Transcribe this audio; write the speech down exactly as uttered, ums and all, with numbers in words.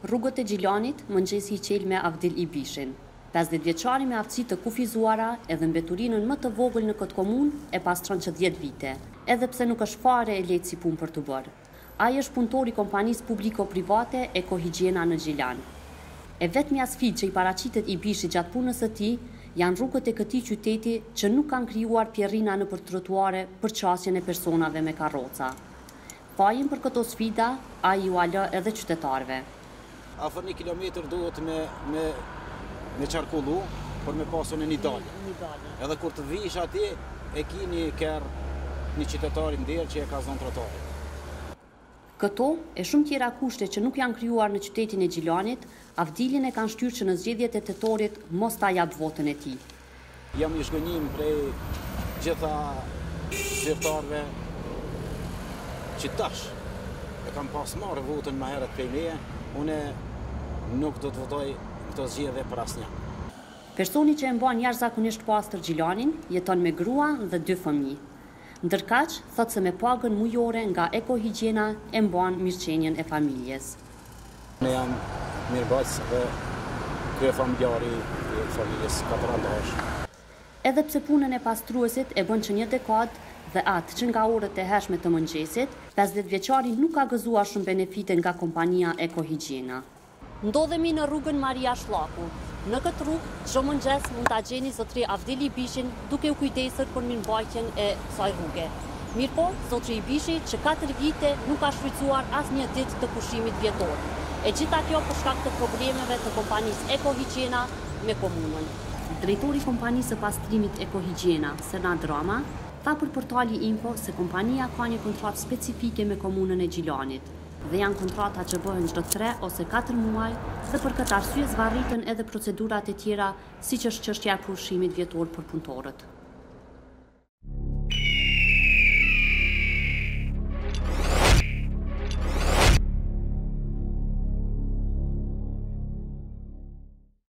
Rrugët e Gjilanit, mëngjesi i qel me Avdil Ibishin. pesëdhjetë vjeçari me aftësi të kufizuara edhe mbeturinën më të vogël në këtë komunë e pastron që dhjetë vite, edhe pse nuk është fare e lehtë si punë për të bërë. Ai është punëtor i kompanisë publiko-private Ekohigjiena në Gjilan. E vetmja sfidë që i paraqitet Ibishit gjatë punës së tij janë rrugët e këtij qyteti që nuk kanë krijuar pjerrina nëpër trotuare për qasjen e personave me karroca. Fajin për këto sfida ai ju lë edhe qytetarëve. Afër një kilometër duhet me, me, me qarkullu për me pasur një dalje. Edhe kur të vish atje, e ki një kërë një qytetarin nderë që e ka zonë trotuarin. Këto e shumë tjera kushte që nuk janë krijuar në qytetin e Gjilanit, Avdilin e kanë shtyrë që në zgjedhjet e tetorit mos ta jap votën e tij. Jam një shgënjim prej gjitha zyrtarëve që tash e kam pas marrë votën më herët prej meje, une nuk do të votoj në këto zgjedhje për asnjë. Personi që e mban jashtëzakonisht pastër Gjilanin jeton me grua dhe dy fëmijë. Ndërkaq, thot se me pagën mujore nga Ekohigjiena e mban mirëqenien e familjes. Ne jam mirëbajtës dhe kryefamiljari i familjes katërandash. Edhe pse punën e pastruesit e bën që një dekadë dhe atë që nga orët e hershme të mëngjesit, pesëdhjetë vjeçari nuk ka gëzuar shumë benefite nga kompania Ekohigjiena. Ndodhemi në rrugën Maria Shlaku. Në këtë rrugë, çdo mëngjes mund ta gjeni zotri Avdil Ibishin duke u kujdesur për mirëmbajtjen e kësaj rruge. Mirpo, zotri Ibishi që katër vite nuk ka shfrytzuar asnjë ditë të pushimit vjetor. E gjitha kjo për shkak të problemeve të kompanisë Ekohigjiena me komunën. Drejtori i kompanisë së pastrimit Ekohigjiena, Senat Drama, tha për portali Info se kompania ka një kontratë specifike me komunën e Gjilanit dhe janë kontrata që bëhen çdo tre ose katër muaj dhe për këtë arsye zvarritën edhe procedurat e tjera siç është çështja e pushimit vjetor për punëtorët.